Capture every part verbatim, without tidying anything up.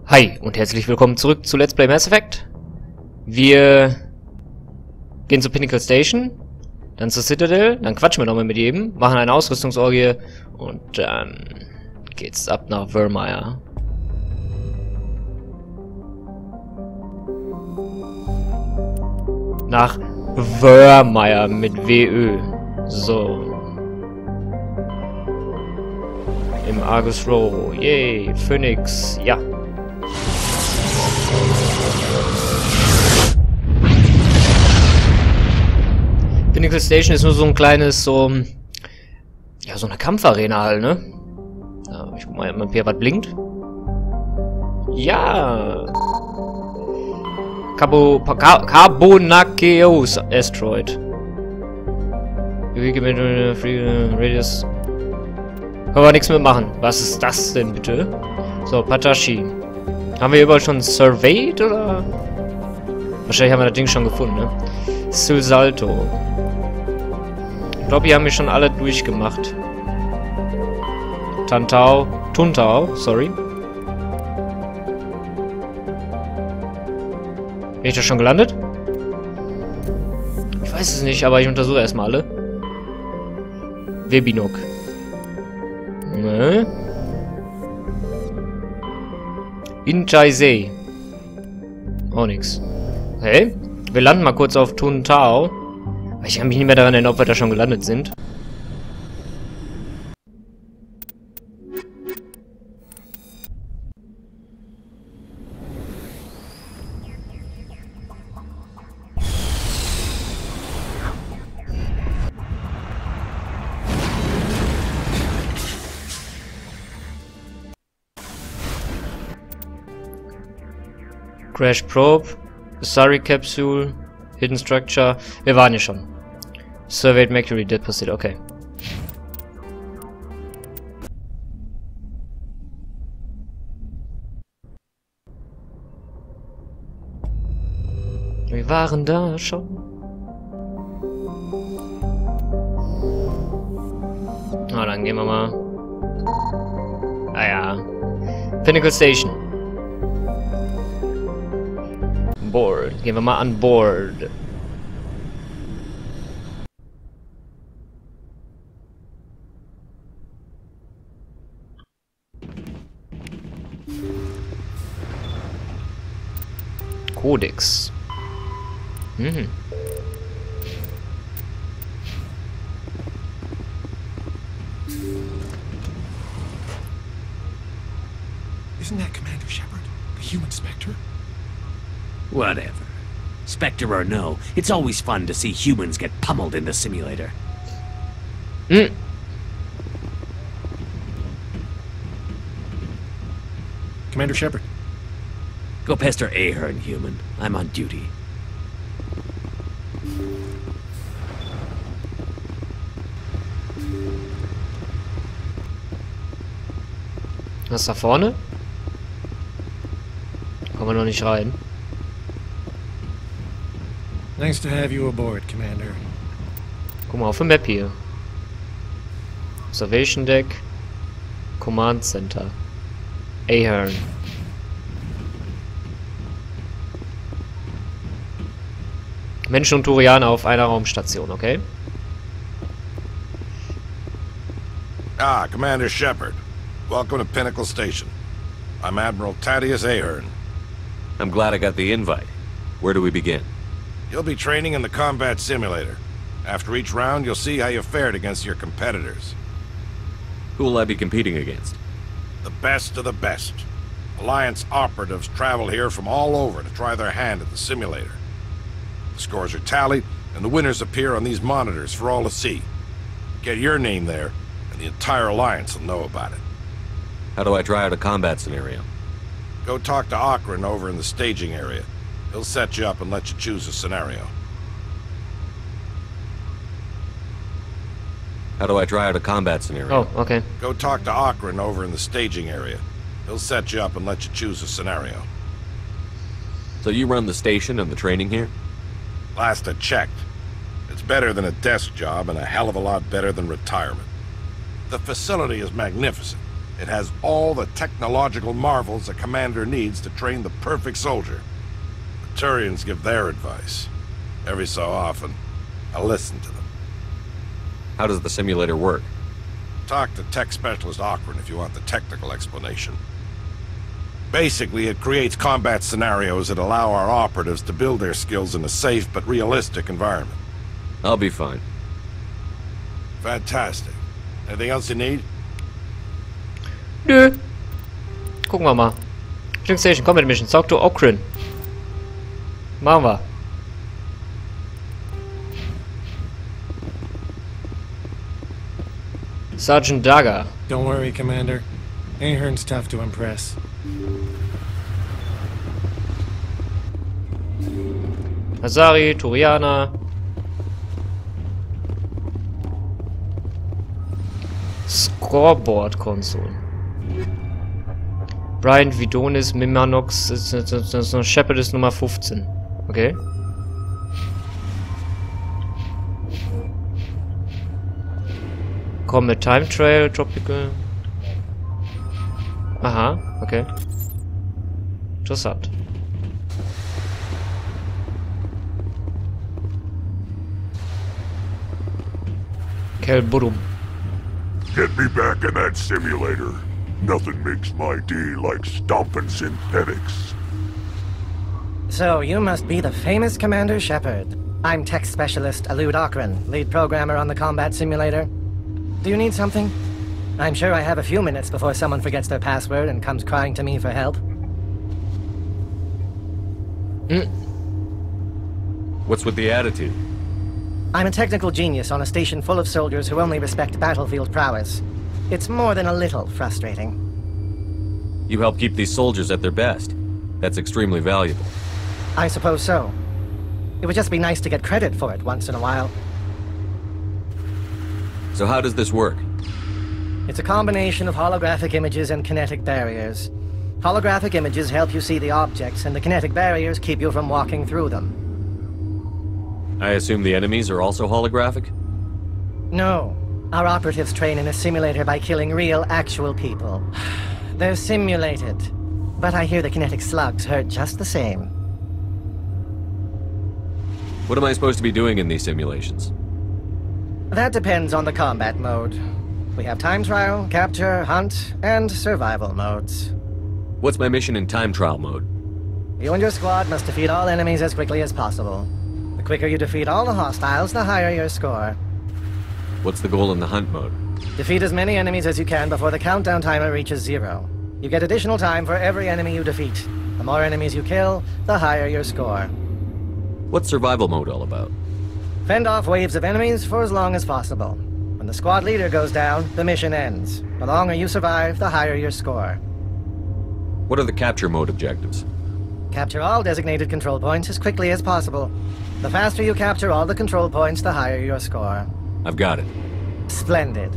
Hi und herzlich willkommen zurück zu Let's Play Mass Effect. Wir gehen zur Pinnacle Station, dann zur Citadel, dann quatschen wir nochmal mit jedem, machen eine Ausrüstungsorgie und dann geht's ab nach Virmire. Nach Virmire mit W Ö. So. Im Argus Row. Yay, Phoenix. Ja. Pinnacle Station ist nur so ein kleines, so... Ja, so eine Kampfarena halt, ne? Ja, ich guck mal, ob hier was blinkt. Ja! Carbo... Carbonaceous Asteroid. Free Radius... Können wir nichts mitmachen. Was ist das denn, bitte? So, Patashi. Haben wir überall schon surveyed, oder? Wahrscheinlich haben wir das Ding schon gefunden, ne? Sulsalto. Ich glaube, hier haben wir schon alle durchgemacht. Tantau. Tuntau, sorry. Bin ich da schon gelandet? Ich weiß es nicht, aber ich untersuche erstmal alle. Webinok. Ne? Inchaisei. Auch nix. Hey? Wir landen mal kurz auf Tuntau. Ich kann mich nicht mehr daran erinnern, ob wir da schon gelandet sind. Crash Probe, Asari Capsule, Hidden Structure. Wir waren hier schon. Surveyed Mercury Deposit, okay. Wir waren da schon. Na, dann gehen wir mal. Ah ja. Pinnacle Station. Board. Gehen wir mal an Board. Codex. Mhm. Isn't that Commander Shepard, the human Spectre? Whatever. Spectre or no, it's always fun to see humans get pummeled in the simulator. Mm. Commander Shepard. Go pester Ahern, human. I'm on duty. Was da vorne? Kommen wir noch nicht rein. Nice to have you aboard, Commander. Guck mal auf der Map hier. Observation Deck. Command Center. Ahern. Menschen und Turianer auf einer Raumstation, okay? Ah, Commander Shepard. Welcome to Pinnacle Station. I'm Admiral Thaddeus Ahern. I'm glad I got the invite. Where do we begin? You'll be training in the combat simulator. After each round, you'll see how you fared against your competitors. Who will I be competing against? The best of the best. Alliance operatives travel here from all over to try their hand at the simulator. The scores are tallied, and the winners appear on these monitors for all to see. Get your name there, and the entire Alliance will know about it. How do I try out a combat scenario? Go talk to Akron over in the staging area. He'll set you up and let you choose a scenario. How do I try out a combat scenario? Oh, okay. Go talk to Akron over in the staging area. He'll set you up and let you choose a scenario. So you run the station and the training here? Last I checked. It's better than a desk job and a hell of a lot better than retirement. The facility is magnificent. It has all the technological marvels a commander needs to train the perfect soldier. The Turians give their advice. Every so often, I listen to them. How does the simulator work? Talk to tech specialist Ocran if you want the technical explanation. Basically, it creates combat scenarios that allow our operatives to build their skills in a safe but realistic environment. I'll be fine. Fantastic. Anything else you need? Nö. Gucken wir mal. Killing Station Combat Mission. Talk to Ocran. Machen wir. Sergeant Daga. Don't worry, Commander. Ahern's tough to impress. Azari, Turiana. Scoreboard Console. Brian Vidonis, Mimanox, das ist, das ist noch Shepard ist Nummer fünfzehn. Okay. Comet Time Trail, Tropical. Aha, okay. Interessant. Kel Budum. Get me back in that simulator. Nothing makes my day like stomping synthetics. So, you must be the famous Commander Shepard. I'm Tech Specialist Alud Ocran, lead programmer on the combat simulator. Do you need something? I'm sure I have a few minutes before someone forgets their password and comes crying to me for help. Mm. What's with the attitude? I'm a technical genius on a station full of soldiers who only respect battlefield prowess. It's more than a little frustrating. You help keep these soldiers at their best. That's extremely valuable. I suppose so. It would just be nice to get credit for it once in a while. So how does this work? It's a combination of holographic images and kinetic barriers. Holographic images help you see the objects, and the kinetic barriers keep you from walking through them. I assume the enemies are also holographic? No. Our operatives train in a simulator by killing real, actual people. They're simulated. But I hear the kinetic slugs hurt just the same. What am I supposed to be doing in these simulations? That depends on the combat mode. We have time trial, capture, hunt, and survival modes. What's my mission in time trial mode? You and your squad must defeat all enemies as quickly as possible. The quicker you defeat all the hostiles, the higher your score. What's the goal in the hunt mode? Defeat as many enemies as you can before the countdown timer reaches zero. You get additional time for every enemy you defeat. The more enemies you kill, the higher your score. What's survival mode all about? Fend off waves of enemies for as long as possible. When the squad leader goes down, the mission ends. The longer you survive, the higher your score. What are the capture mode objectives? Capture all designated control points as quickly as possible. The faster you capture all the control points, the higher your score. I've got it. Splendid.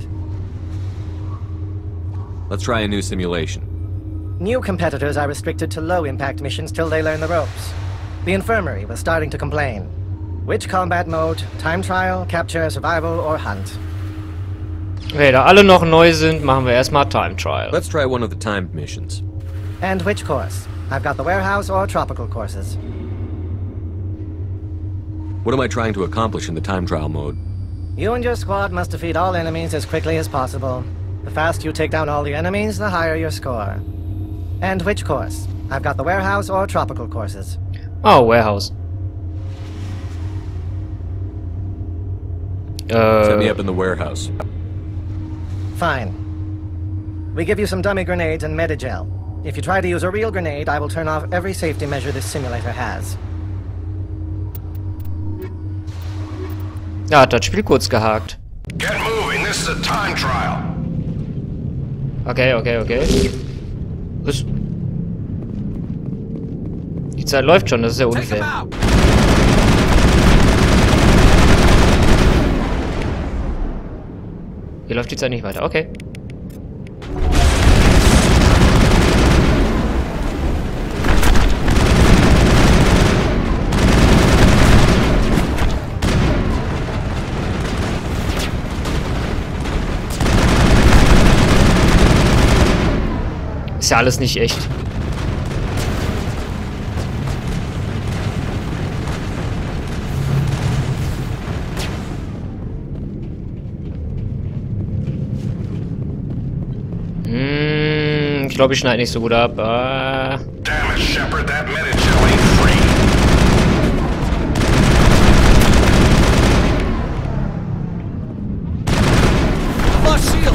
Let's try a new simulation. New competitors are restricted to low-impact missions till they learn the ropes. The infirmary was starting to complain. Which combat mode? Time trial, capture, survival, or hunt? Okay, da alle noch neu sind, machen wir erstmal Time Trial. Let's try one of the timed missions. And which course? I've got the warehouse or tropical courses. What am I trying to accomplish in the time trial mode? You and your squad must defeat all enemies as quickly as possible. The faster you take down all the enemies, the higher your score. And which course? I've got the warehouse or tropical courses. Oh, Warehouse. Uh, Set me up in the warehouse. Fine. We give you some dummy grenades and Medigel. If you try to use a real grenade, I will turn off every safety measure this simulator has. Ja, hat das Spiel kurz gehakt. Get moving, this is a time trial. Okay, okay, okay. Was? Die Zeit läuft schon, das ist ja unfair. Hier läuft die Zeit nicht weiter, okay. ja alles nicht echt. Hm, ich glaube, ich schneide nicht so gut ab. Ah. Damn it, Shepard, that Medi-Gel ain't free. Lost shield!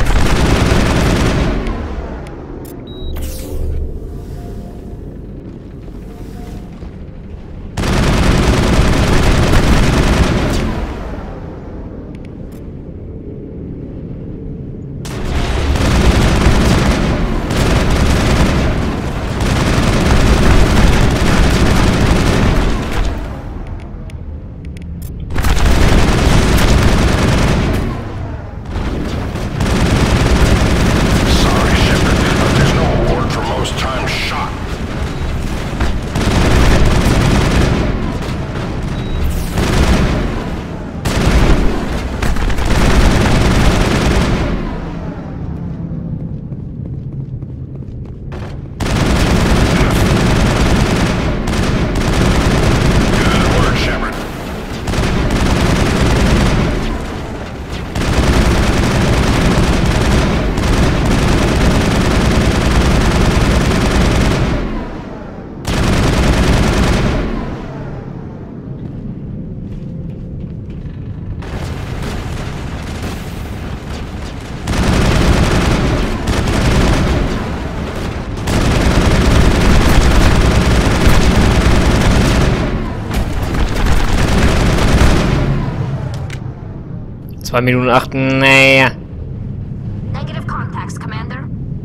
zwei Minuten acht, naja. Negative contacts, Commander.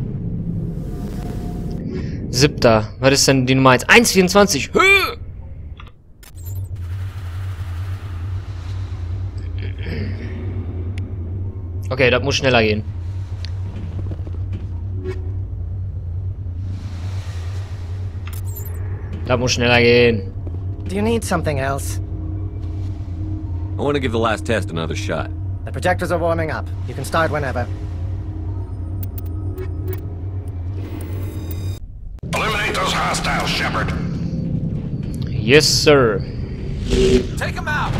Siebter. Was ist denn die Nummer eins? eins vierundzwanzig. Okay, das muss schneller gehen. Das muss schneller gehen. Do you need something else? I want to give the last test another shot. The projectors are warming up. You can start whenever. Eliminate those hostiles, Shepard. Yes, sir. Take him out!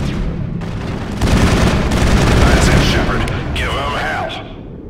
That's it, Shepard. Give them hell.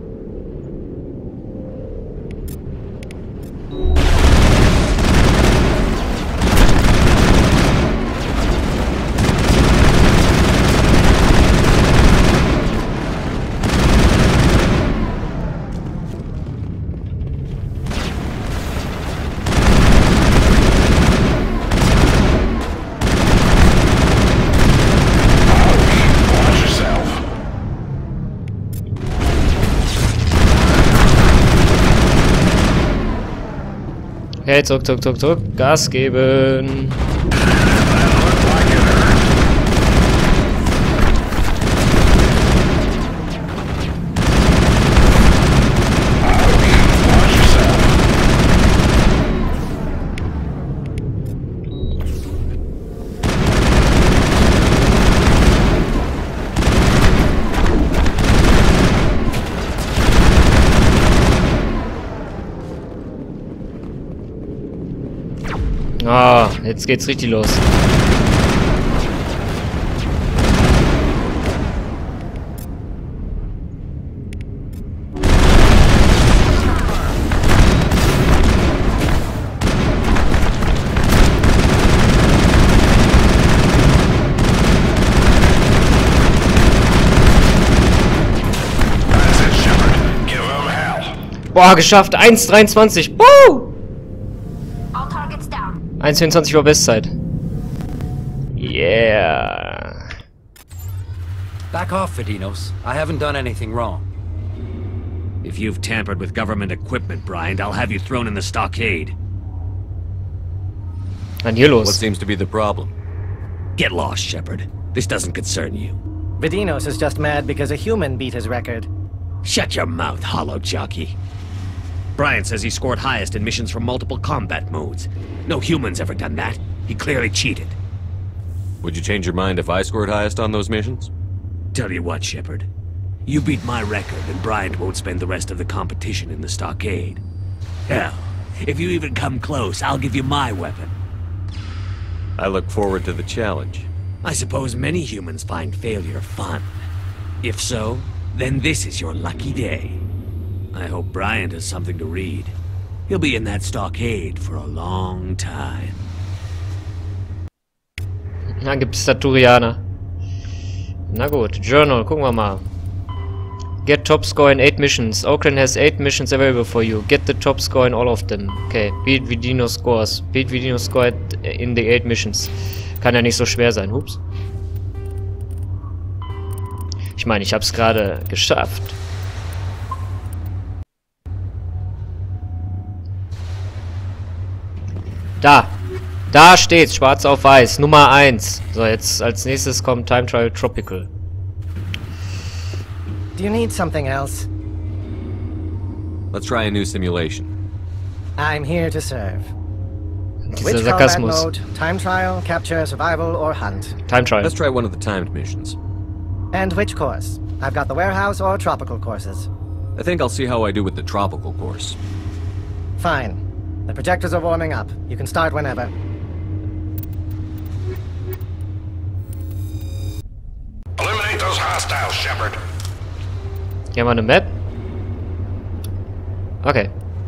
Okay, zurück, zurück, zurück, zurück. Gas geben. Ah, jetzt geht's richtig los. Boah, geschafft. eins dreiundzwanzig. Woo! All targets down. eins vierundzwanzig war Bestzeit. Yeah. Back off, Vidinos. I haven't done anything wrong. If you've tampered with government equipment, Bryant, I'll have you thrown in the stockade. Dann hier los. What seems to be the problem? Get lost, Shepard. This doesn't concern you. Vidinos is just mad because a human beat his record. Shut your mouth, hollow jockey. Bryant says he scored highest in missions from multiple combat modes. No human's ever done that. He clearly cheated. Would you change your mind if I scored highest on those missions? Tell you what, Shepard. You beat my record, and Bryant won't spend the rest of the competition in the stockade. Hell, If you even come close, I'll give you my weapon. I look forward to the challenge. I suppose many humans find failure fun. If so, then this is your lucky day. I hope Bryant has something to read. He'll be in that stockade for a long time. Dann gibt es da Turianer. Na gut, Journal, gucken wir mal. Get top score in eight missions. Oakland has eight missions available for you. Get the top score in all of them. Okay, beat Vidino scores. Beat Vidino score in the eight missions. Kann ja nicht so schwer sein. Ups. Ich meine, ich habe es gerade geschafft. Da. Da steht's, schwarz auf weiß. Nummer eins. So, jetzt als nächstes kommt Time Trial Tropical. Do you need something else? Let's try a new simulation. I'm here to serve. Dieser Which combat Sarkasmus. mode? Time trial, capture, survival, or hunt? Time Trial. Let's try one of the timed missions. And which course? I've got the warehouse or tropical courses. I think I'll see how I do with the tropical course. Fine. The projectors are warming up. You can start whenever. Eliminate those hostiles, Shepard. Hier haben wir eine Map. Okay.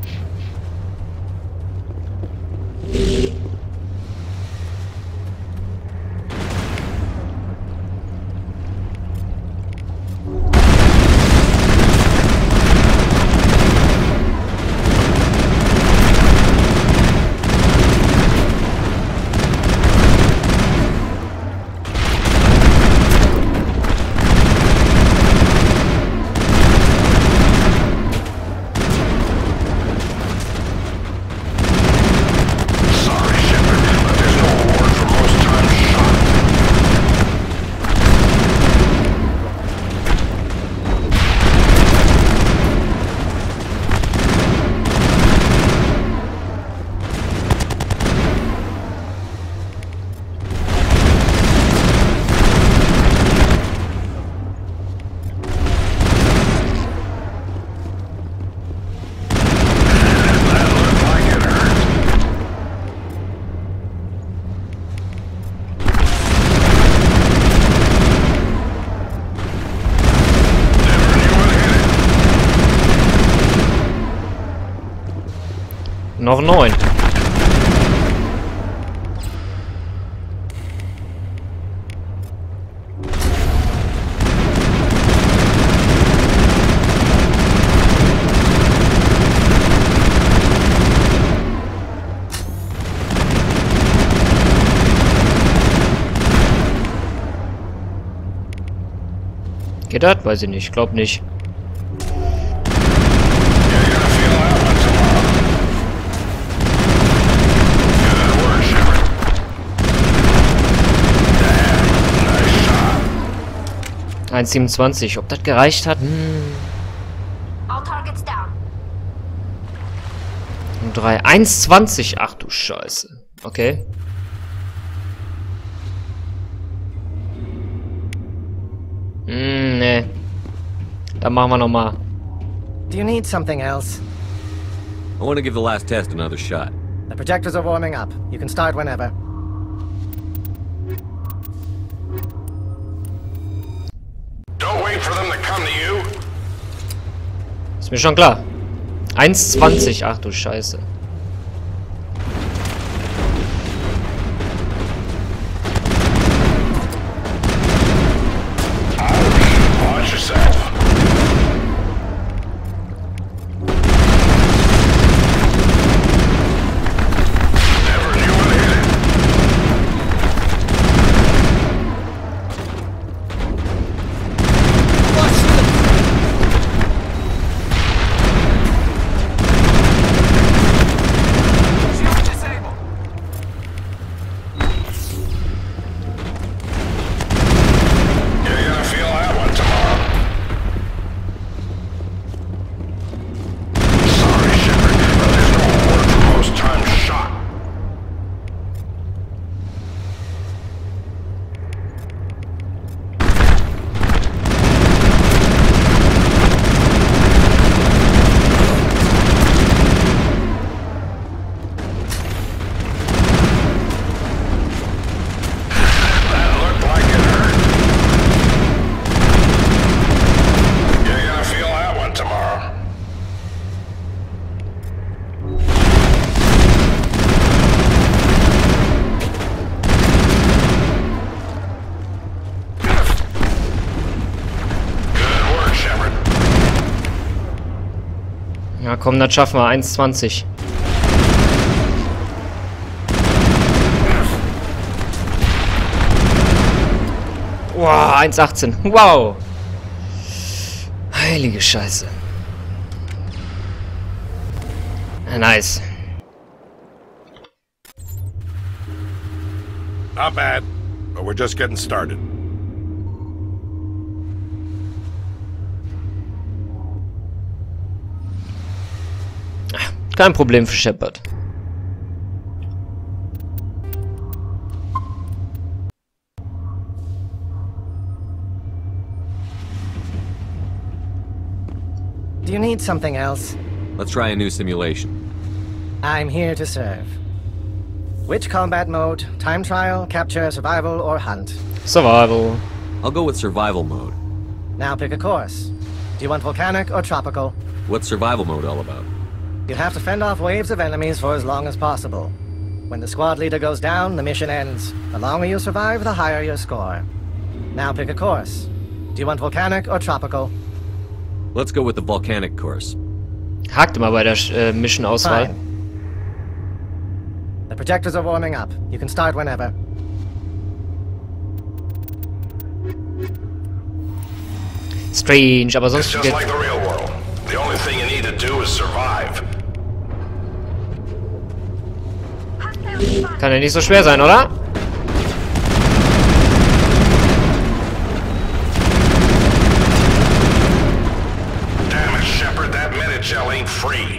Noch neun. Geht das? Weiß ich nicht. Glaub nicht. eins Komma siebenundzwanzig. Ob das gereicht hat? Hm. All targets down. Und drei. eins Komma zwanzig. Ach du Scheiße. Okay. Hm, ne. Dann machen wir nochmal. Do you need something else? I want to give the last test another shot. The projectors are warming up. You can start whenever. Don't wait for them to come to you. Ist mir schon klar. eins Komma zwanzig. Ach du Scheiße. Watch yourself. Never knew what hit it. komm, das schaffen wir. eins zwanzig. Wow, eins achtzehn. Wow. Heilige Scheiße. Nice. Not bad, but we're just getting started. Kein Problem für Shepard. Do you need something else? Let's try a new simulation. I'm here to serve. Which combat mode? Time trial, capture, survival, or hunt? Survival. I'll go with survival mode. Now pick a course. Do you want volcanic or tropical? What's survival mode all about? You have to fend off waves of enemies for as long as possible. When the squad leader goes down, the mission ends. The longer you survive, the higher your score. Now pick a course. Do you want volcanic or tropical? Let's go with the volcanic course. Hakt immer bei der äh, Mission-Auswahl. Fine. The projectors are warming up. You can start whenever. Strange, aber sonst It's just geht... like the real world. The only thing you need to do is survive. Kann ja nicht so schwer sein, oder? Damn it, Shepard, that minute shell ain't free.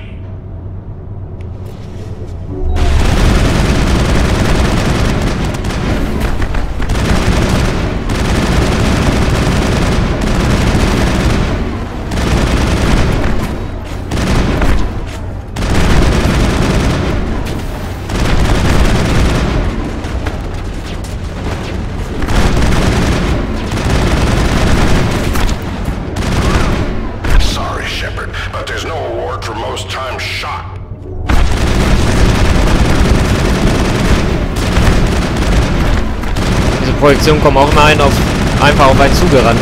Projektionen kommen auch immer ein auf, einfach auf einen zugerannt.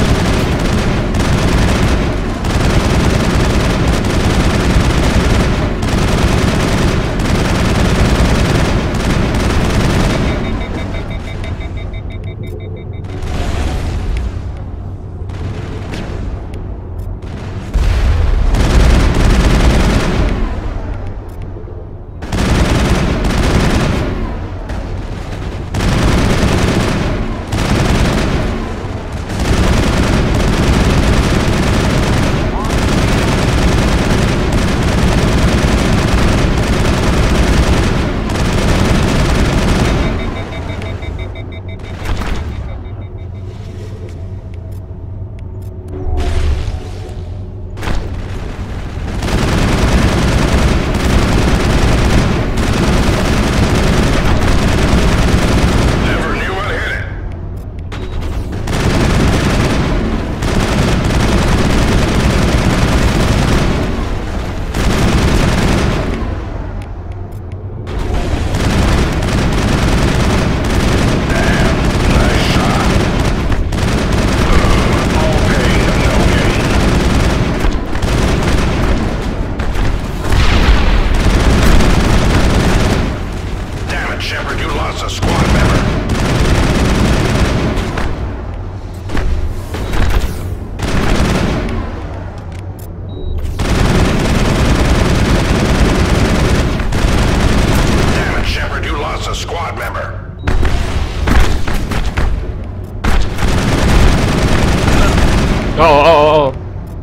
Oh, oh, oh, oh.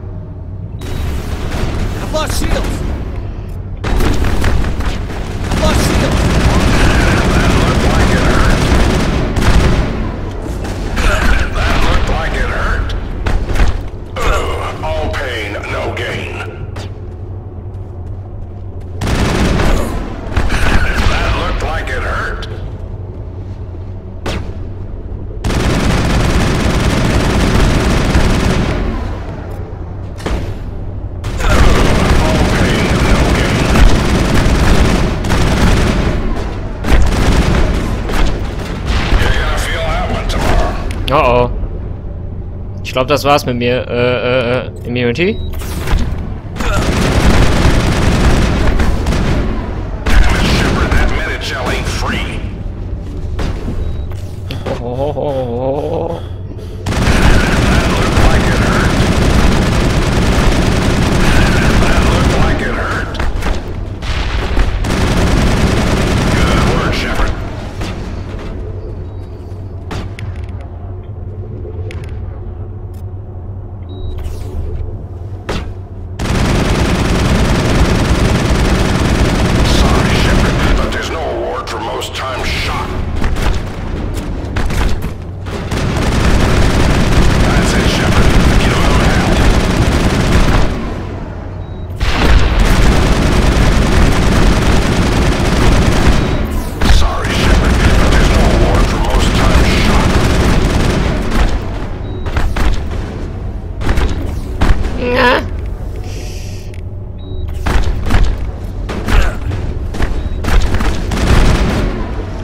I've lost shields. I've lost shields. That looked like it hurt. That looked like it hurt. Ugh, all pain, no gain. That looked like it hurt. Oh oh. Ich glaube, das war's mit mir. Äh, äh, äh, Immunity?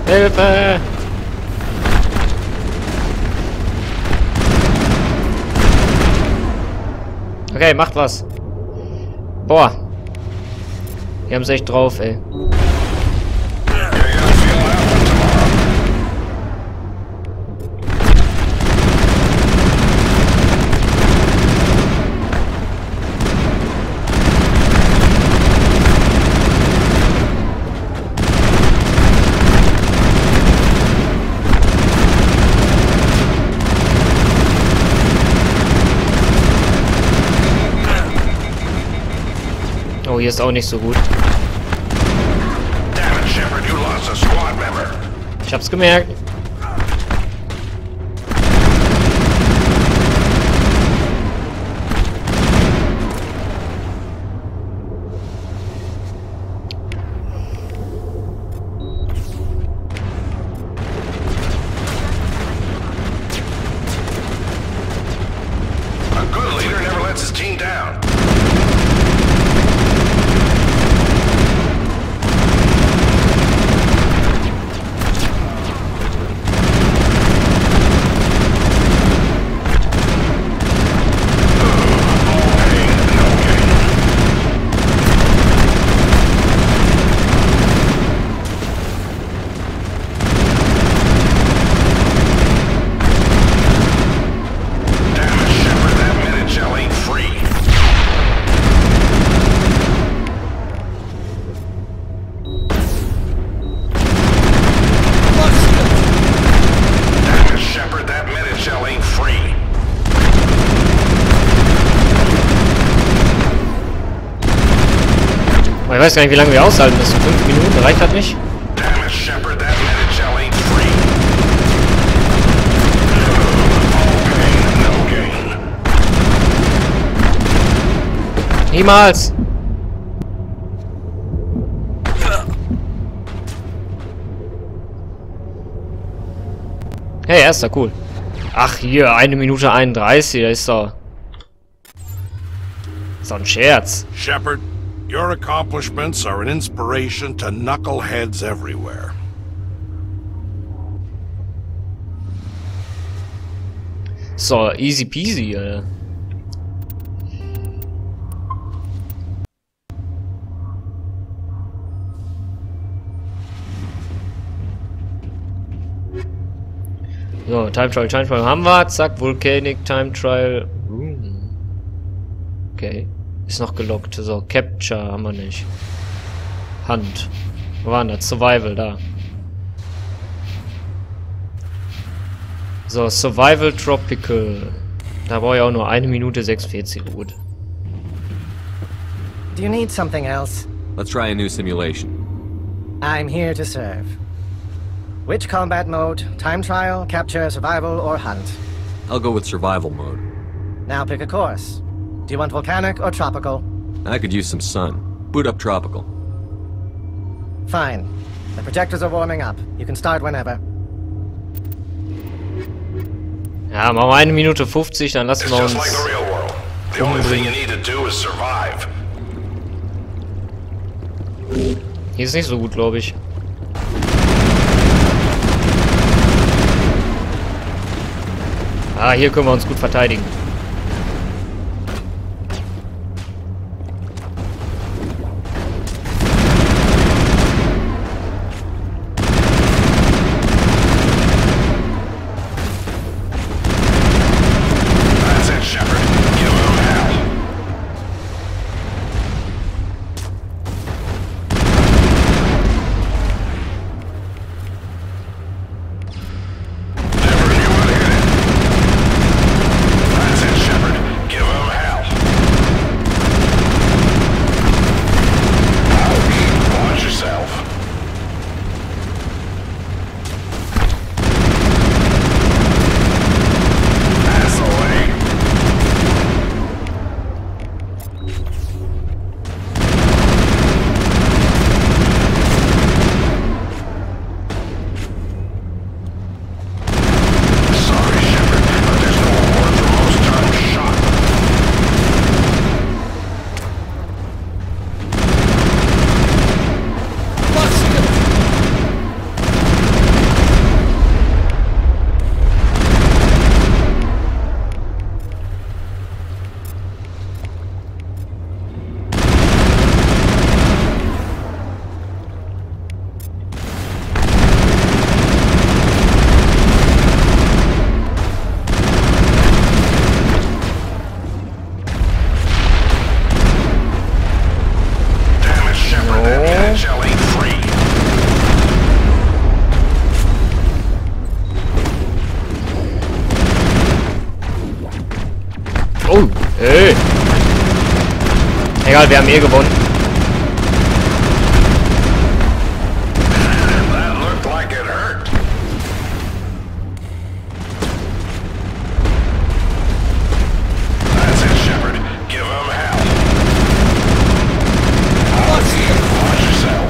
Hilfe! Okay, macht was. Boah. Die haben's echt drauf, ey. Oh, hier ist auch nicht so gut. Damn it, Shepard, you lost a squad member. Ich hab's gemerkt. A good leader never lets his team down. Ich weiß gar nicht, wie lange wir aushalten müssen. Fünf Minuten, reicht das nicht? Damn it, Shepard, that Medichel ain't free. No gain, no gain. Niemals! Hey, erster, cool. Ach, hier, eine Minute einunddreißig, das ist doch... Das ist doch ein Scherz. Shepard, your accomplishments are an inspiration to knuckleheads everywhere. So, easy peasy, Alter. So, Time Trial, Time Trial haben wir. Zack, Volcanic Time Trial. Room. Okay. Ist noch gelockt. So, Capture haben wir nicht. Hand. Wo war denn das? Survival, da. So, Survival Tropical. Da brauche ich auch nur eine Minute sechsundvierzig. Gut. Do you need something else? Let's try a new simulation. I'm here to serve. Which combat mode? Time trial, capture, survival, or hunt? I'll go with survival mode. Now pick a course. Do you want volcanic or tropical? I could use some sun. Boot up tropical. Fine. The projectors are warming up. You can start whenever. Ja, machen wir eine Minute fünfzig, dann lassen It's wir just uns... like the real world. The only thing you need to do is survive. Hier ist nicht so gut, glaube ich. Ah, hier können wir uns gut verteidigen. That's it, Shepard. Give them hell. Never knew what hit it. That's Egal, wir haben eh gewonnen. That looked like it hurt. That's it, Shepard. Give him hell. Watch yourself.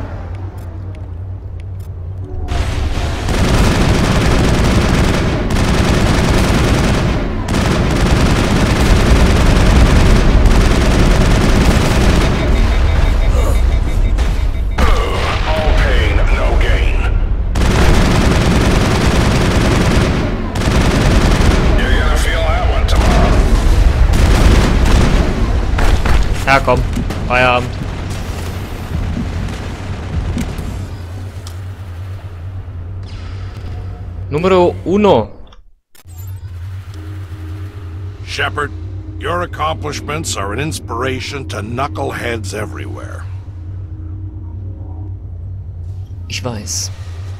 All pain, no gain. You're gonna feel that one tomorrow. Ja, komm. Feierabend. Numero uno. Shepard, your accomplishments are an inspiration to knuckleheads everywhere. Ich weiß.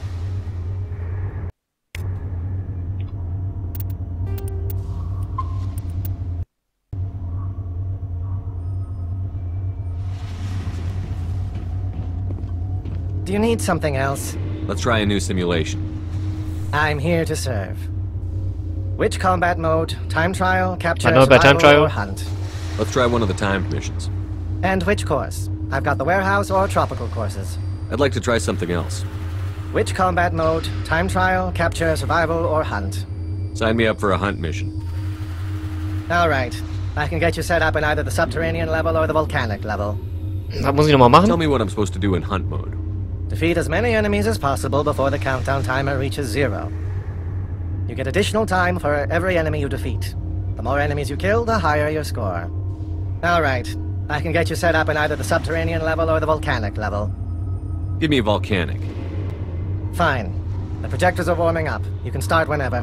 Do you need something else? Let's try a new simulation. I'm here to serve. Which combat mode? Time trial, capture, I know about time survival, trial. or hunt? Let's try one of the timed missions. And which course? I've got the warehouse or tropical courses. I'd like to try something else. Which combat mode? Time trial, capture, survival, or hunt? Sign me up for a hunt mission. Alright. I can get you set up in either the subterranean level or the volcanic level. Was muss ich nochmal machen? Tell me what I'm supposed to do in hunt mode. Defeat as many enemies as possible before the countdown timer reaches zero. You get additional time for every enemy you defeat. The more enemies you kill, the higher your score. Alright. I can get you set up in either the subterranean level or the volcanic level. Give me a volcanic. Fine. The projectors are warming up. You can start whenever.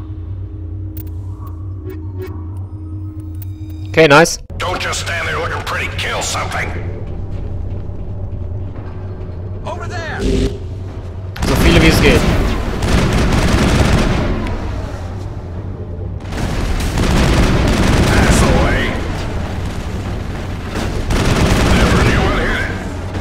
Okay, nice. Don't just stand there looking pretty, kill something. Over there! So viele wie es geht. Pass away. Never knew what hit it.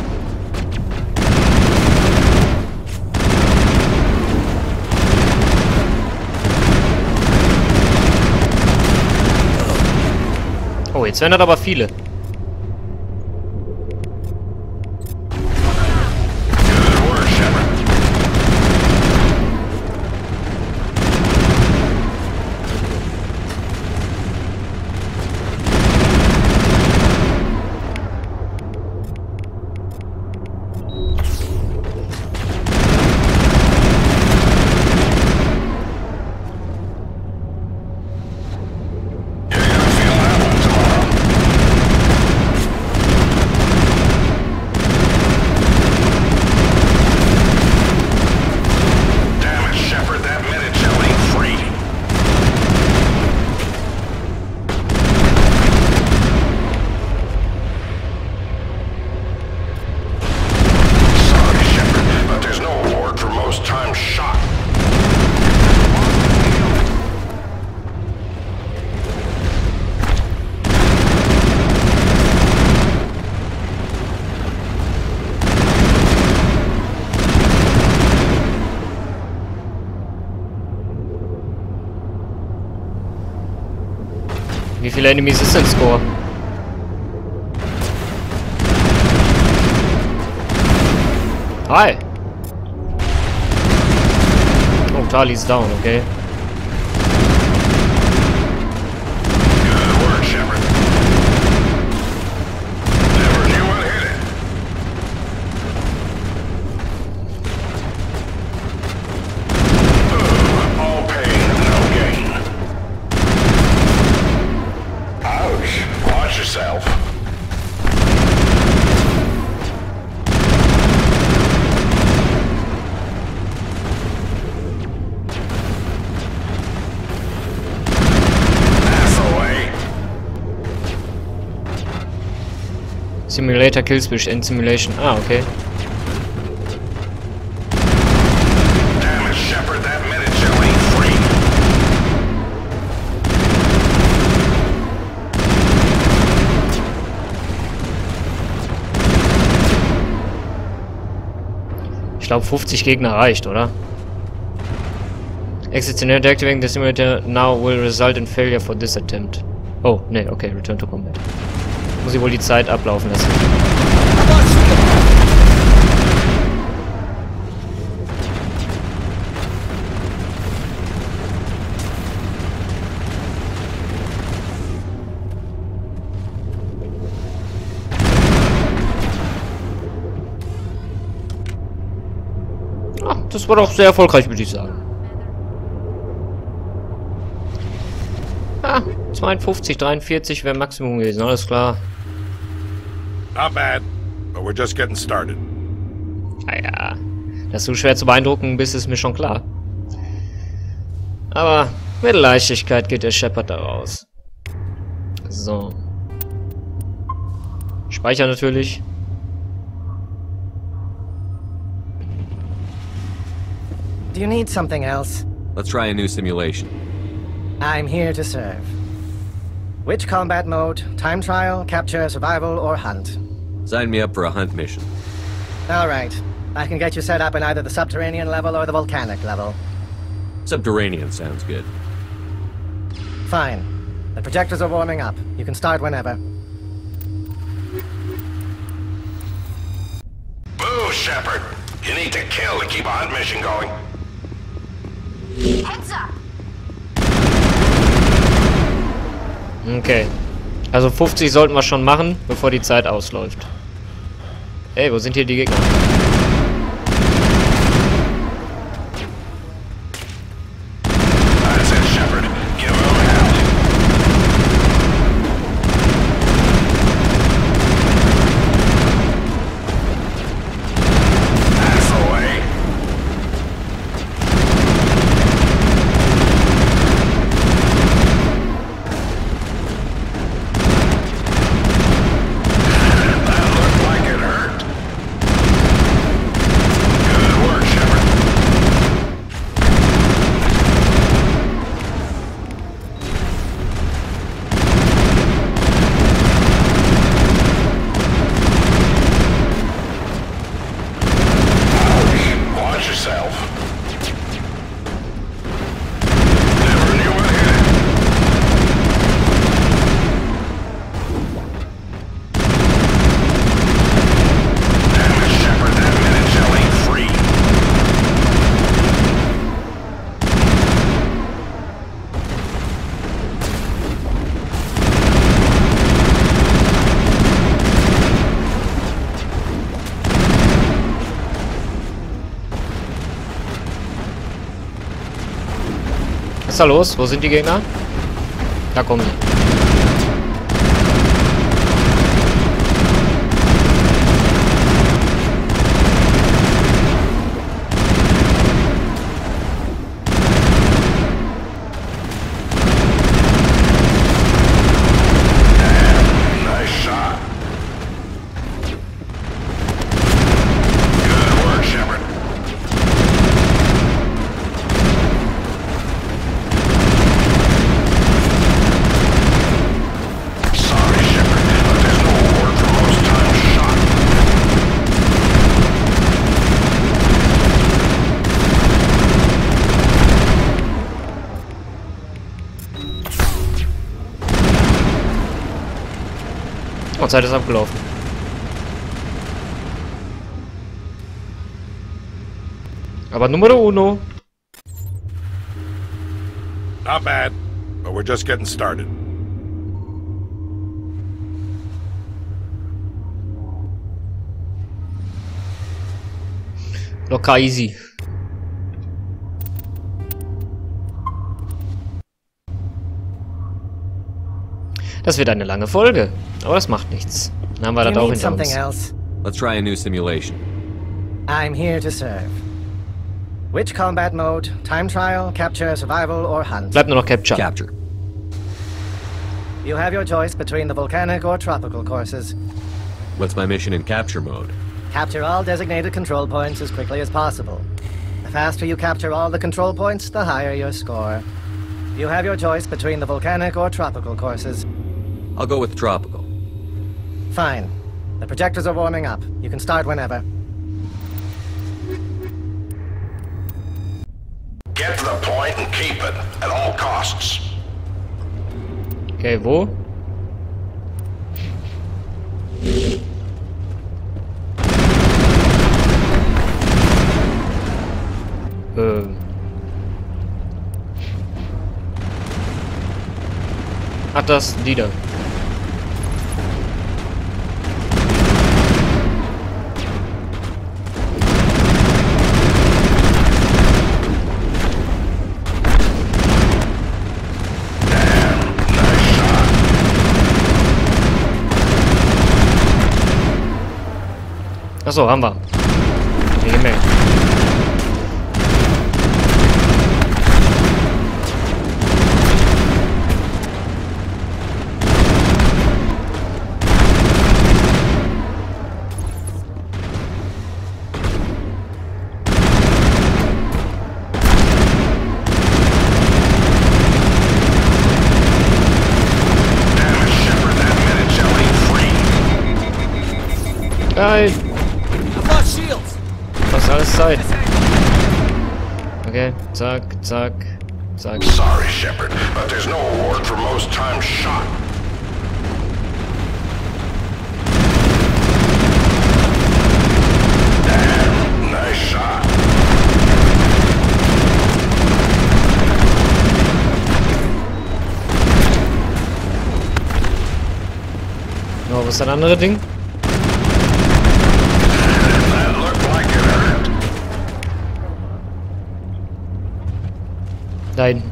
Oh, jetzt werden das aber viele. Good work, Shepard. You're gonna feel that one tomorrow. Damn it, Shepard, that minute shell ain't free. Sorry, Shepard, but there's no award for most times shot. Wie viele Enemies ist denn Score? Hi! Oh, Charlie's down, okay. Good work, Shepard. Never knew what hit it. Ugh, all pain, no gain. Ouch. Watch yourself. Pass away. Simulator Killswitch End Simulation. Ah, okay. Damn it, Shepard, that minute shell ain't free. glaube, fünfzig Gegner reicht, oder? Exit scenario, deactivating the simulator now will result in failure for this attempt. Oh, ne, okay, return to combat. Muss ich wohl die Zeit ablaufen lassen. Ah, das war doch sehr erfolgreich, würde ich sagen. Ah, zweiundfünfzig, dreiundvierzig wäre Maximum gewesen, alles klar. Not bad, but we're just getting started. Naja, das ist so schwer zu beeindrucken, bis ist mir schon klar. Aber mit Leichtigkeit geht der Shepard da raus. So. Speicher natürlich. Do you need something else? Let's try a new simulation. I'm here to serve. Which combat mode? Time trial, capture, survival, or hunt? Sign me up for a hunt mission. All right. I can get you set up in either the subterranean level or the volcanic level. Subterranean sounds good. Fine. The projectors are warming up. You can start whenever. Move, Shepard! You need to kill to keep a hunt mission going. Heads up! Okay. Also fünfzig sollten wir schon machen, bevor die Zeit ausläuft. Ey, wo sind hier die Gegner? That's it, Shepard. Give him hell. That's the way. That looked like it hurt. Good work, Shepard. Ouch. Watch yourself. Never knew what hit it. Damn it, Shepard, that minute shell ain't free. Was ist da los? Wo sind die Gegner? Da kommen sie. Nice shot. Good work, Shepard. Sorry, Shepard, but there's no award for most times shot. Oh, Zeit ist abgelaufen. Aber Numero uno. Not bad, but we're just getting started. Locker easy. Das wird eine lange Folge, aber das macht nichts. Dann haben wir Do das you auch need hinter something uns. else? Let's try a new simulation. I'm here to serve. Which combat mode? Time trial, capture, survival, or hunt? Bleibt nur noch Capture. Capture. You have your choice between the volcanic or tropical courses. What's my mission in capture mode? Capture all designated control points as quickly as possible. The faster you capture all the control points, the higher your score. You have your choice between the volcanic or tropical courses. I'll go with tropical. Fine. The projectors are warming up. You can start whenever. Get to the point and keep it at all costs. Okay, wo? Ähm. Ach, das Lieder. Achso, haben wir. Jede Menge. Geil! Was alles Zeit. Okay, zack, zack, zack. Sorry, Shepard, but there's no award for most times shot. Damn, nice shot. Oh, was ist das andere Ding? Da hinten.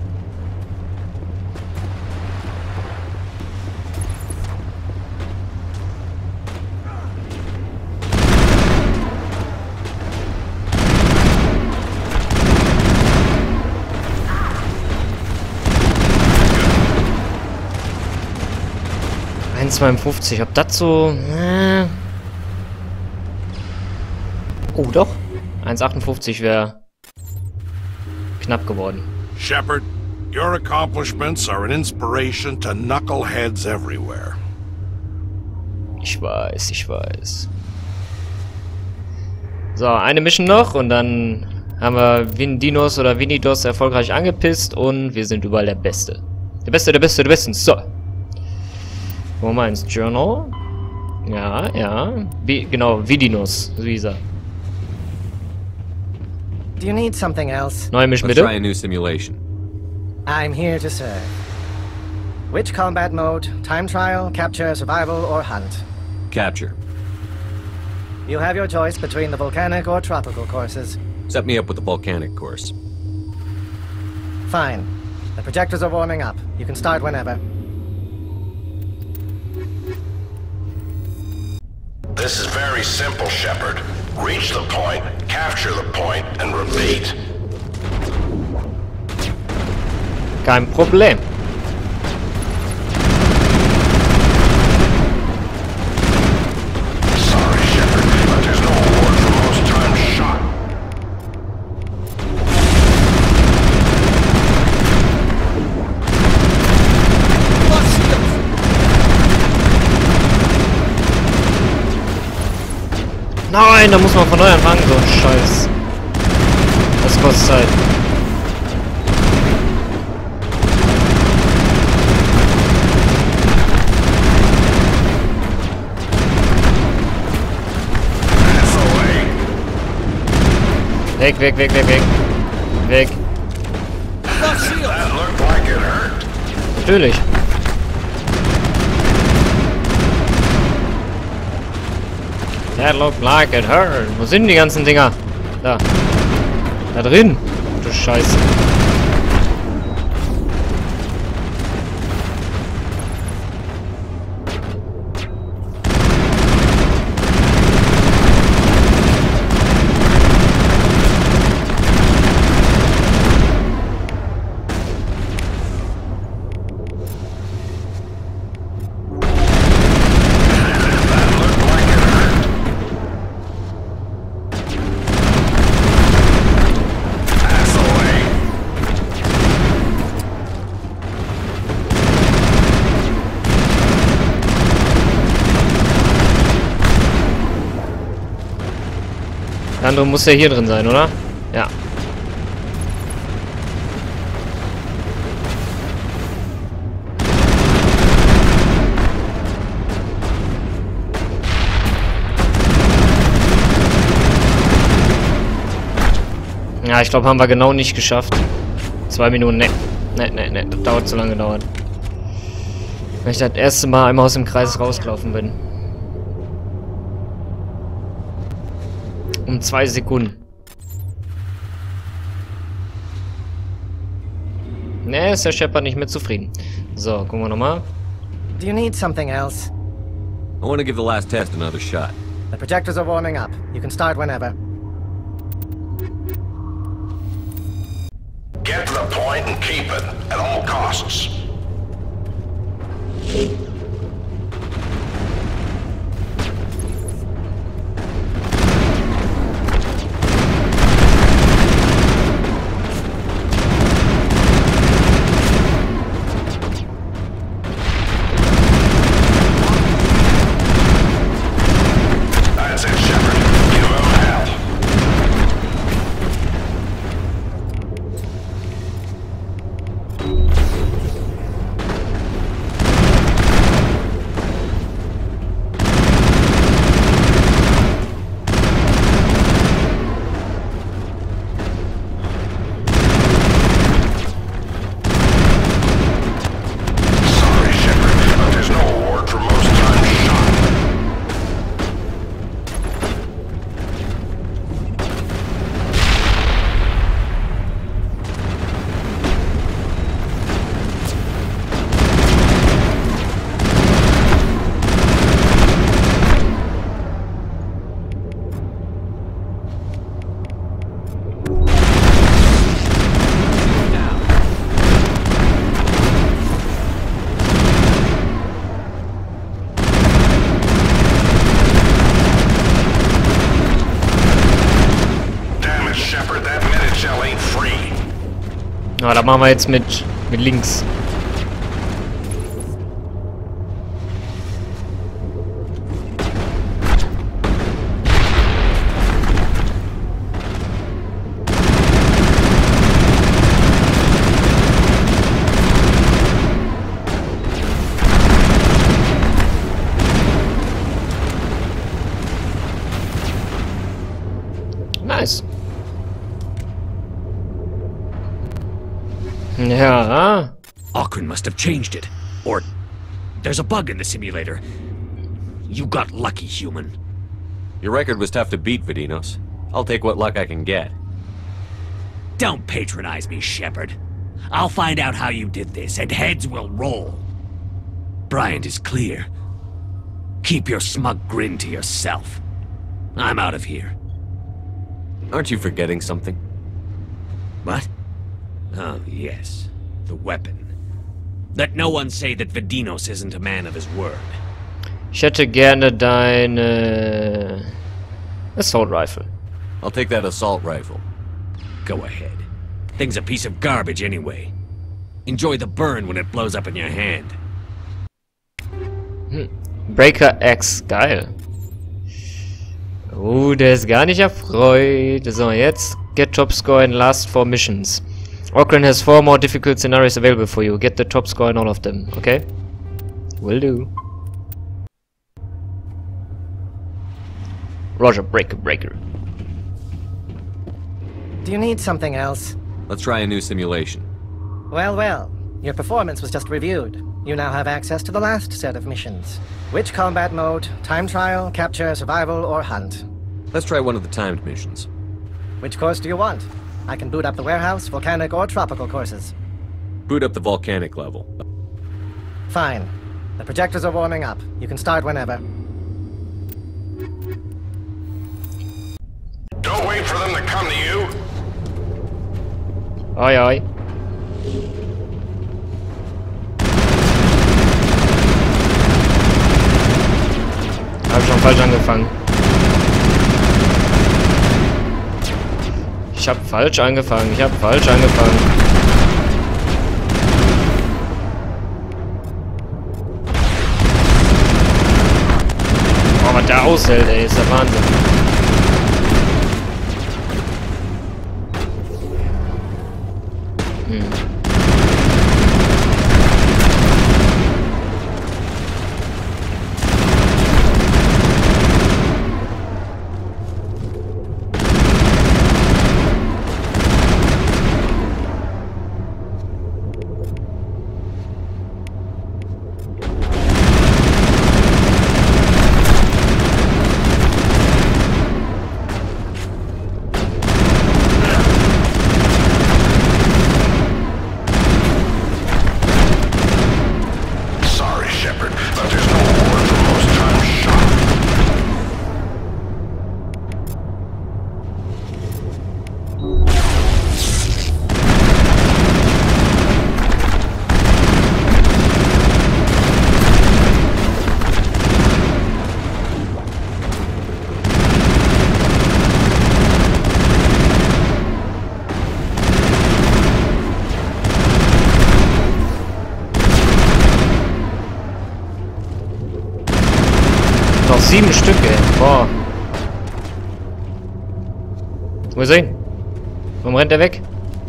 eins Komma zweiundfünfzig, ob das so... Äh oh, doch. eins Komma achtundfünfzig wäre knapp geworden. Shepard, your accomplishments are an inspiration to knuckleheads everywhere. Ich weiß, ich weiß. So, eine Mission noch und dann haben wir Vindinos oder Vinidos erfolgreich angepisst und wir sind überall der Beste. Der Beste, der Beste, der Besten. So. Wo meinst du? Journal? Ja, ja. Wie, genau, Vidinos, so hieß er. Do you need something else? Neue Mission Let's bitte. try a new simulation. I'm here to serve. Which combat mode? Time trial, capture, survival, or hunt? Capture. You have your choice between the volcanic or tropical courses. Set me up with the volcanic course. Fine. The projectors are warming up. You can start whenever. This is very simple, Shepard. Reach the point, capture the point, and repeat. Kein Problem. Sorry, Shepard, but there's no award for most times shot. Nein, da muss man von neu anfangen, so ein Scheiß. Das kostet Zeit. Weg, weg, weg, weg, weg. Weg. That looked like it hurt. Natürlich. That looked like it hurt. Wo sind die ganzen Dinger? Da. Da drin. Du Scheiße. Der andere muss ja hier drin sein, oder? Ja. Ja, ich glaube, haben wir genau nicht geschafft. Zwei Minuten, ne. Ne, ne, ne. Das dauert zu lange gedauert. Weil ich das erste Mal einmal aus dem Kreis rausgelaufen bin. Um zwei Sekunden. Ne, ist der Shepard nicht mehr zufrieden. So, gucken wir nochmal. Do you need something else? I want to give the last test another shot. The projectors are warming up. You can start whenever. Get to the point and keep it, at all costs. That's it, Shepard. Give him hell. Sorry, Shepard, but there's no award for most times shot. Damn it, Shepard, that minute shell ain't free. Ah, da machen wir jetzt mit, mit links. Nice. Ja. Auckland must have changed it. Or there's a bug in the simulator. You got lucky, human. Your record was tough to beat, Vidinos. I'll take what luck I can get. Don't patronize me, Shepard. I'll find out how you did this, and heads will roll. Bryant is clear. Keep your smug grin to yourself. I'm out of here. Aren't you forgetting something? What? Oh, yes. The weapon. Let no one say that Vidinos isn't a man of his word. Ich hätte gerne deine Assault Rifle. I'll take that assault rifle. Go ahead. Thing's a piece of garbage anyway. Enjoy the burn when it blows up in your hand. Hm. Breaker X, geil. Oh, der ist gar nicht erfreut. So, jetzt get top score in last four missions. Auckland has four more difficult scenarios available for you. Get the top score in all of them, okay? Will do. Roger, breaker, breaker. Do you need something else? Let's try a new simulation. Well, well. Your performance was just reviewed. You now have access to the last set of missions. Which combat mode? Time trial, capture, survival, or hunt? Let's try one of the timed missions. Which course do you want? I can boot up the warehouse, volcanic, or tropical courses. Boot up the volcanic level. Fine. The projectors are warming up. You can start whenever. Don't wait for them to come to you. Oi, oi. Hab schon falsch angefangen. Ich hab falsch angefangen. Ich hab falsch angefangen. Oh, was der aushält, ey, ist der Wahnsinn. Hm. sieben Stück, ey. Boah. Wo ist er hin? Warum rennt er weg?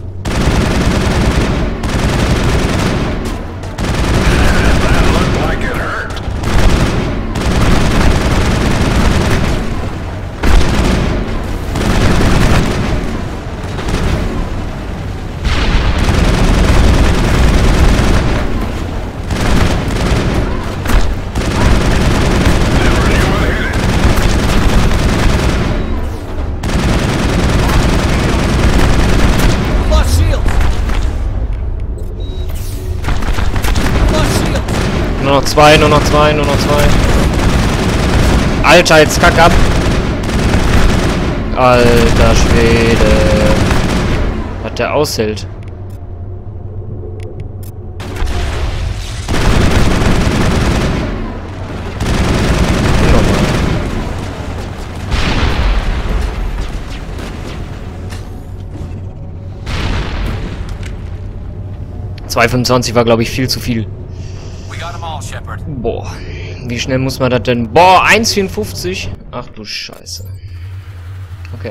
Nur noch zwei, nur noch zwei, nur noch zwei. Alter, jetzt kack ab. Alter Schwede. Was der aushält. zwei fünfundzwanzig war, glaube ich, viel zu viel. Boah, wie schnell muss man das denn? Boah, eins vierundfünfzig? Ach du Scheiße. Okay.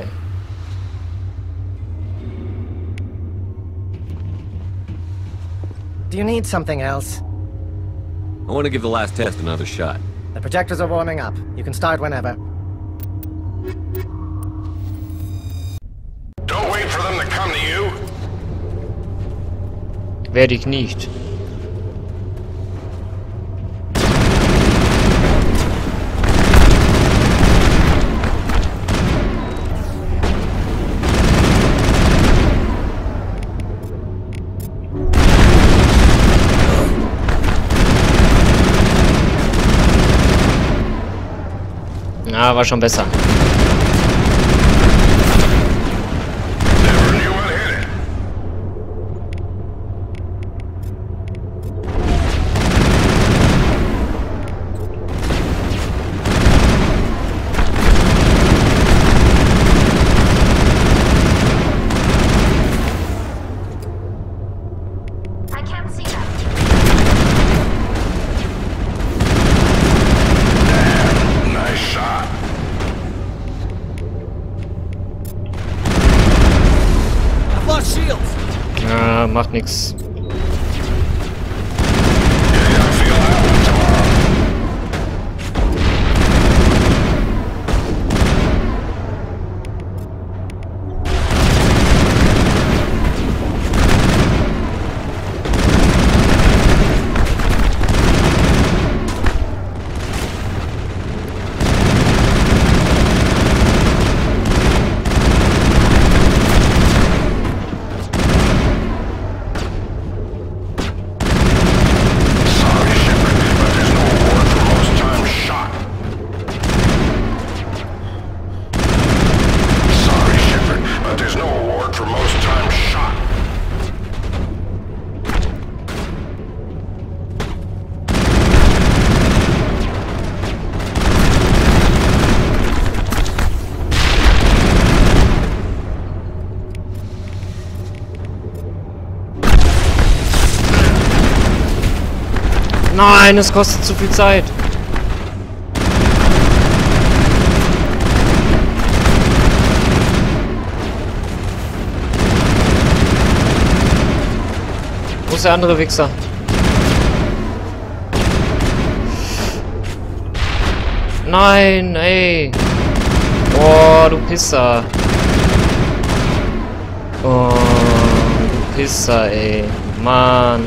Do you need something else? I want to give the last test another shot. The projectors are warming up. You can start whenever. Don't wait for them to come to you. Werde ich nicht. Ja, war schon besser. Ja, macht nix. Nein, es kostet zu viel Zeit. Wo ist der andere Wichser? Nein, ey. Boah, du Pisser. Oh, du Pisser, ey. Mann.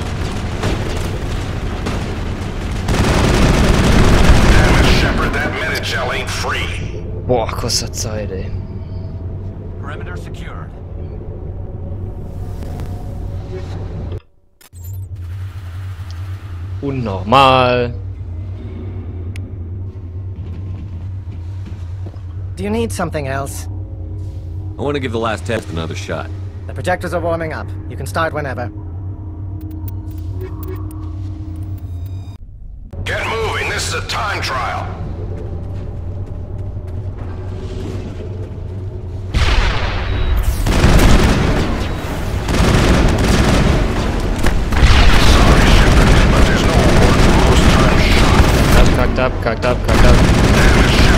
Boah, kostet Zeit, ey. Perimeter secured. Unnormal. Do you need something else? I want to give the last test another shot. The projectors are warming up. You can start whenever. Get moving. This is a time trial. Kackt ab, kackt ab, kackt ab.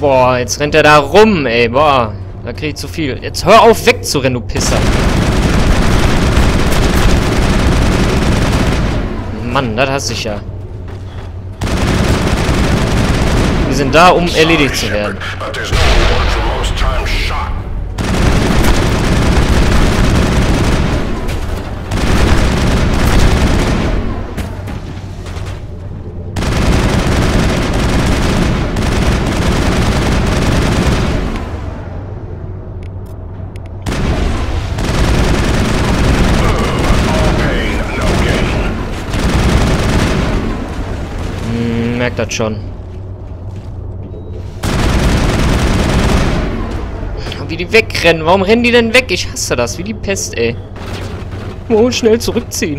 Boah, jetzt rennt er da rum, ey. Boah, da krieg ich zu viel. Jetzt hör auf wegzurennen, du Pisser. Mann, das hasse ich ja. Wir sind da, um erledigt zu werden. Hm, merkt das schon. Wie die wegrennen. Warum rennen die denn weg? Ich hasse das. Wie die Pest, ey. Oh, schnell zurückziehen.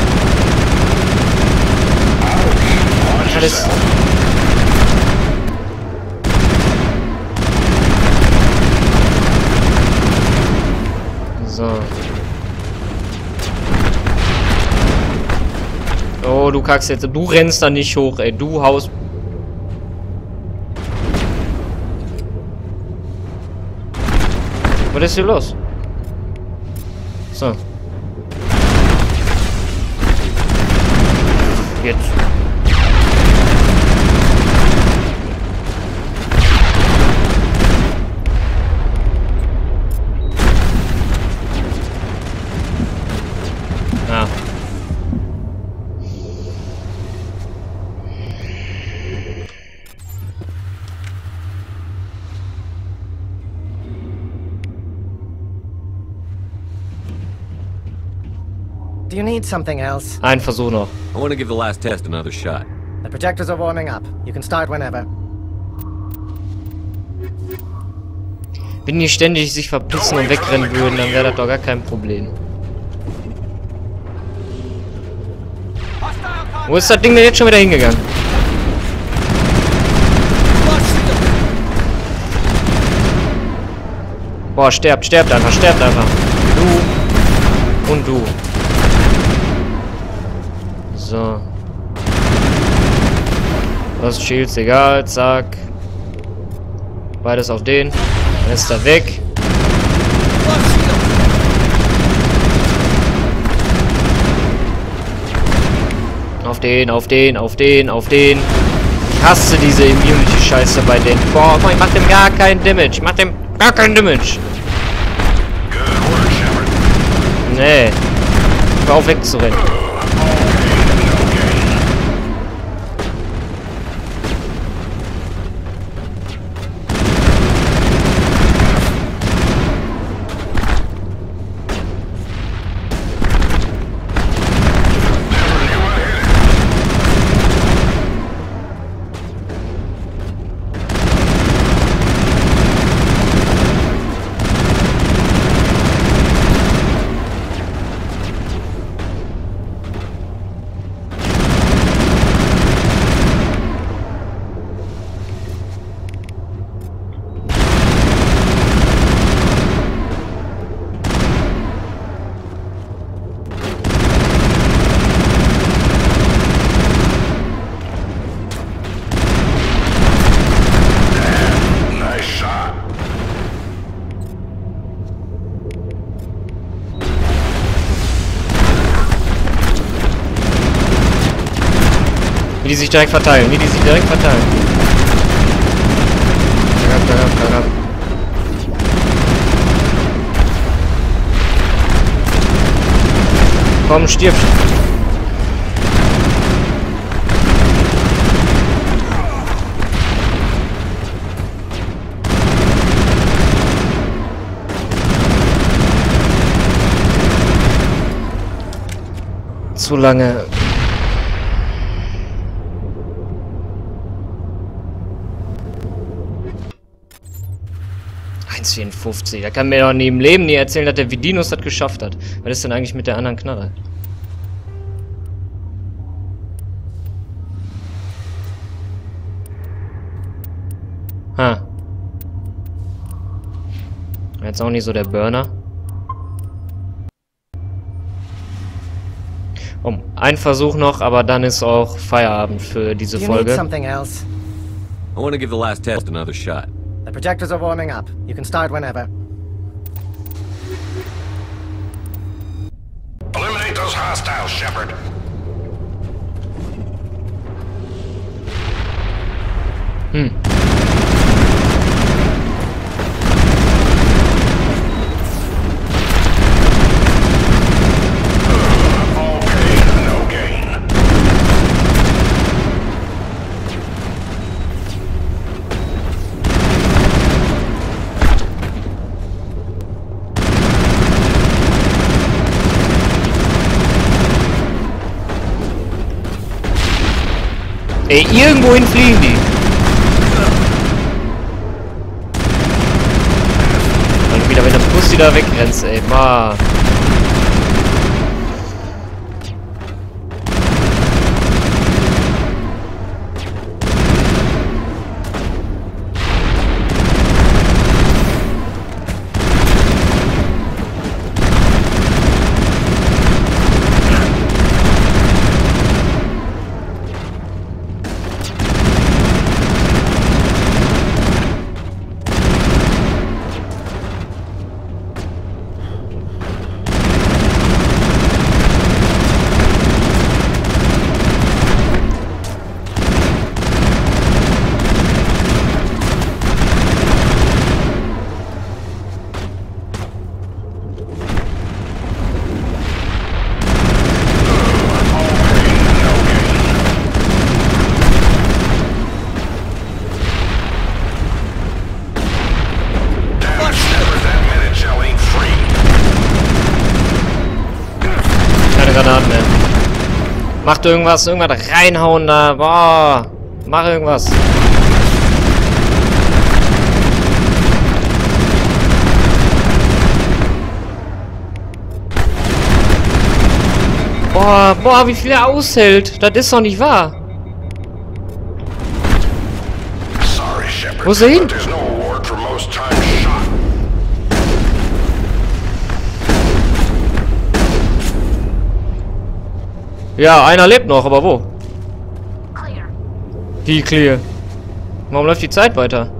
Alles. So. Oh, du kackst jetzt. Du rennst da nicht hoch, ey. Du haust... Was ist hier los? So. Jetzt. Ja. Do you need something else? Ein Versuch noch. I want to give the last test another shot. The projectors are warming up. You can start whenever. Wenn die ständig sich verpissen und wegrennen würden, dann wäre das doch gar kein Problem. Wo ist das Ding denn jetzt schon wieder hingegangen? Boah, sterbt, sterbt einfach, sterbt einfach. Du und du. So. Das Shields, egal, zack. Beides auf den. Dann ist er weg. Auf den, auf den, auf den, auf den. Ich hasse diese Immunity-Scheiße bei denen. Boah, guck mal, ich mach dem gar keinen Damage. Ich mach dem gar keinen Damage. Nee. Hör auf wegzurennen. Wie die sich direkt verteilen, wie die sich direkt verteilen. Bergab, bergab, bergab. Komm, stirb. Zu lange. eins vierundfünfzig. Da kann mir doch nie im Leben nie erzählen, dass der Vidinus das geschafft hat. Was ist denn eigentlich mit der anderen Knarre? Ha. Jetzt auch nicht so der Burner. Um, ein Versuch noch, aber dann ist auch Feierabend für diese Folge. I want to give the last test another shot. The projectors are warming up. You can start whenever. Eliminate those hostiles, Shepard. Hm. All pain, no gain. Ey, irgendwohin fliegen die. Und wieder, wenn der Bus wieder wegrennst, ey, ma. Granaten, ey. Macht irgendwas, irgendwas reinhauen da. Boah. Mach irgendwas. Boah, boah, wie viel er aushält. Das ist doch nicht wahr. Sorry, Shepard. Wo ist er hin? But there's no award for most times shot. Ja, einer lebt noch, aber wo? Clear. Wie clear? Warum läuft die Zeit weiter?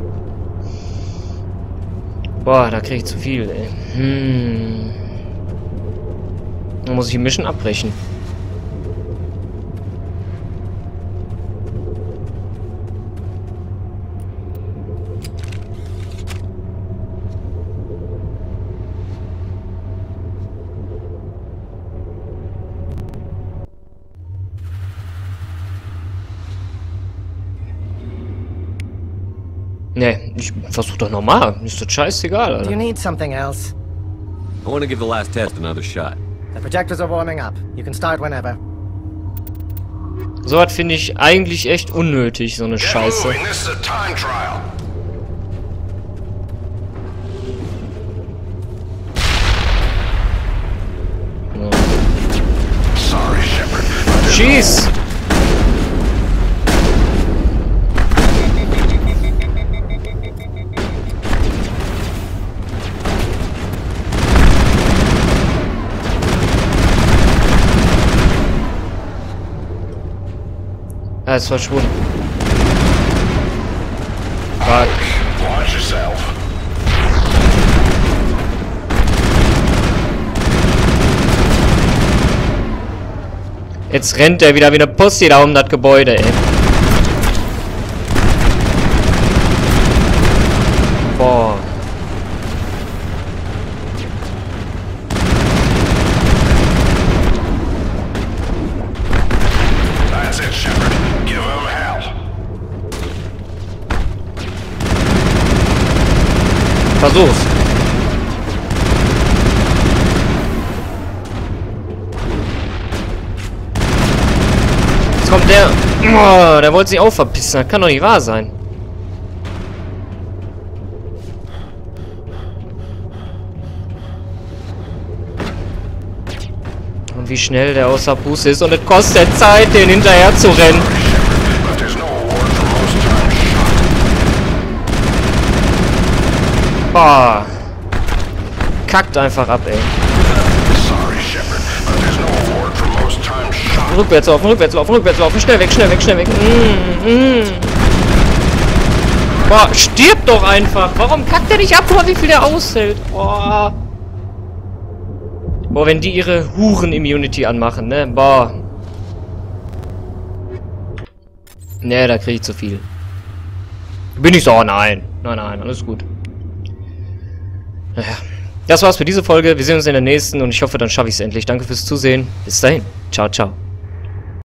Boah, da krieg ich zu viel, ey. Hm. Dann muss ich die Mission abbrechen. Nee, ich versuch doch nochmal. Ist doch scheißegal, Do you Alter. need something else? I want to give the last test another shot. The projectors are warming up. You can start whenever. So was finde ich eigentlich echt unnötig, so eine Get Scheiße. moving. This is a time trial. Sorry, Shepard. but there's Schieß! Er ist verschwunden. Fuck. Watch yourself. Jetzt rennt er wieder wie eine Pussy da um das Gebäude, ey. Boah. That's it, Shepard. Give him hell. Versuch's. Jetzt kommt der. Oh, der wollte sich auch verpissen. Das kann doch nicht wahr sein. Und wie schnell der außer Puste ist. Und es kostet Zeit, den hinterher zu rennen. But there's no award for most times shot. Boah. Kackt einfach ab, ey. Sorry, Shepard. But there's no award for most times shot. Rückwärts laufen, rückwärts laufen, rückwärts laufen. Schnell weg, schnell weg, schnell weg. Mm, mm. Boah, stirb doch einfach. Warum kackt er nicht ab? Boah, wie viel der aushält. Boah. Boah, wenn die ihre Huren-Immunity anmachen, ne? Boah. Ne, da kriege ich zu viel. Bin ich so? Oh, nein. Nein, nein, alles gut. Naja. Das war's für diese Folge. Wir sehen uns in der nächsten und ich hoffe, dann schaffe ich es endlich. Danke fürs Zusehen. Bis dahin. Ciao, ciao.